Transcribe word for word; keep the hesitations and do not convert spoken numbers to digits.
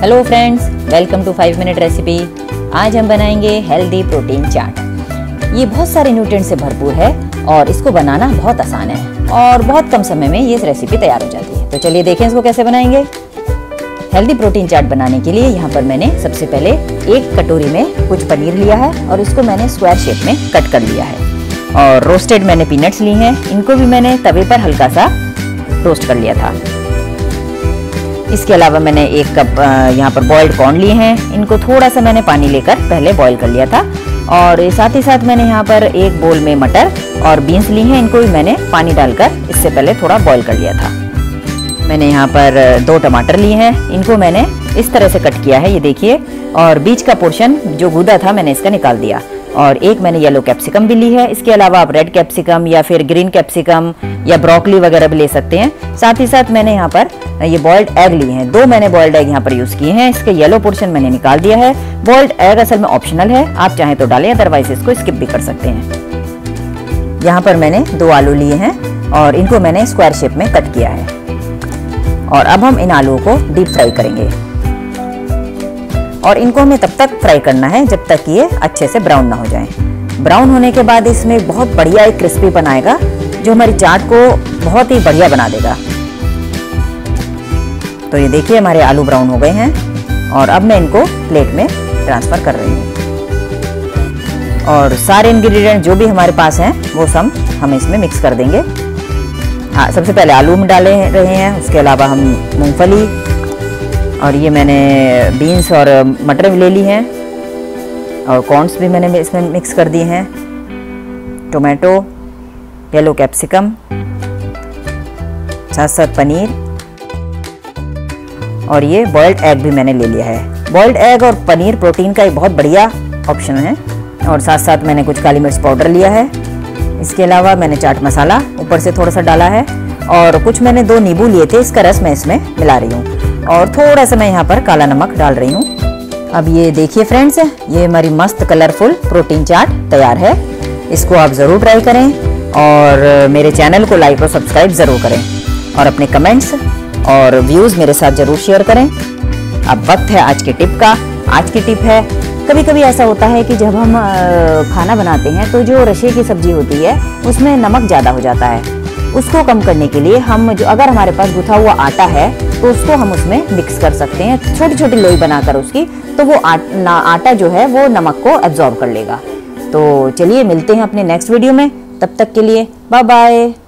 Hello friends, welcome to five minute recipe. आज हम बनाएंगे हेल्दी प्रोटीन चाट। ये बहुत सारे न्यूट्रिएंट से भरपूर है और इसको बनाना बहुत आसान है और बहुत कम समय में ये रेसिपी तैयार हो जाती है। तो चलिए देखें इसको कैसे बनाएंगे। हेल्दी प्रोटीन चाट बनाने के लिए यहाँ पर मैंने सबसे पहले एक कटोरी में कुछ पनीर लिया है और इसको मैंने स्क्वायर शेप में कट कर लिया है। और रोस्टेड मैंने पीनट्स ली हैं, इनको भी मैंने तवे पर हल्का सा रोस्ट कर लिया था। इसके अलावा मैंने एक कप यहाँ पर बॉइल्ड कॉर्न लिए हैं, इनको थोड़ा सा मैंने पानी लेकर पहले बॉईल कर लिया था। और साथ ही साथ मैंने यहाँ पर एक बोल में मटर और बीन्स ली हैं, इनको भी मैंने पानी डालकर इससे पहले थोड़ा बॉईल कर लिया था। मैंने यहाँ पर दो टमाटर लिए हैं, इनको मैंने इस तरह से कट किया है, ये देखिए। और बीच का पोर्शन जो गूदा था मैंने इसका निकाल दिया। और एक मैंने येलो कैप्सिकम भी ली है। इसके अलावा आप रेड कैप्सिकम या फिर ग्रीन कैप्सिकम या ब्रोकली वगैरह भी ले सकते हैं। साथ ही साथ मैंने यहाँ पर ये बॉइल्ड एग लिए हैं, दो मैंने बॉइल्ड एग यहाँ पर यूज किए हैं। इसके येलो पोर्शन मैंने निकाल दिया है। बॉइल्ड एग असल में ऑप्शनल है, आप चाहें तो डालें, अदरवाइज इसको स्किप भी कर सकते हैं। यहाँ पर मैंने दो आलू लिए हैं और इनको मैंने स्क्वायर शेप में कट किया है। और अब हम इन आलूओं को डीप फ्राई करेंगे और इनको हमें तब तक फ्राई करना है जब तक ये अच्छे से ब्राउन ना हो जाएं। ब्राउन होने के बाद इसमें बहुत बढ़िया एक क्रिस्पी बनाएगा जो हमारी चाट को बहुत ही बढ़िया बना देगा। तो ये देखिए हमारे आलू ब्राउन हो गए हैं और अब मैं इनको प्लेट में ट्रांसफर कर रही हूँ। और सारे इंग्रेडिएंट जो भी हमारे पास हैं वो सब हम इसमें मिक्स कर देंगे। हाँ, सबसे पहले आलू में डाले रहे हैं, उसके अलावा हम मूंगफली और ये मैंने बीन्स और मटर भी ले ली हैं और कॉर्न्स भी मैंने इसमें मिक्स कर दिए हैं। टोमेटो, येलो कैप्सिकम, साथ साथ पनीर और ये बॉइल्ड एग भी मैंने ले लिया है। बॉइल्ड एग और पनीर प्रोटीन का एक बहुत बढ़िया ऑप्शन है। और साथ साथ मैंने कुछ काली मिर्च पाउडर लिया है। इसके अलावा मैंने चाट मसाला ऊपर से थोड़ा सा डाला है और कुछ मैंने दो नींबू लिए थे, इसका रस मैं इसमें मिला रही हूँ। और थोड़ा सा मैं यहाँ पर काला नमक डाल रही हूँ। अब ये देखिए फ्रेंड्स, ये हमारी मस्त कलरफुल प्रोटीन चाट तैयार है। इसको आप ज़रूर ट्राई करें और मेरे चैनल को लाइक और सब्सक्राइब ज़रूर करें और अपने कमेंट्स और व्यूज़ मेरे साथ ज़रूर शेयर करें। अब वक्त है आज की टिप का। आज की टिप है, कभी कभी ऐसा होता है कि जब हम खाना बनाते हैं तो जो रशे की सब्जी होती है उसमें नमक ज़्यादा हो जाता है। उसको कम करने के लिए हम जो अगर हमारे पास गुथा हुआ आटा है तो उसको हम उसमें मिक्स कर सकते हैं, छोटी छोटी लोई बनाकर उसकी, तो वो आ, ना, आटा जो है वो नमक को एब्जॉर्ब कर लेगा। तो चलिए मिलते हैं अपने नेक्स्ट वीडियो में, तब तक के लिए बाय बाय।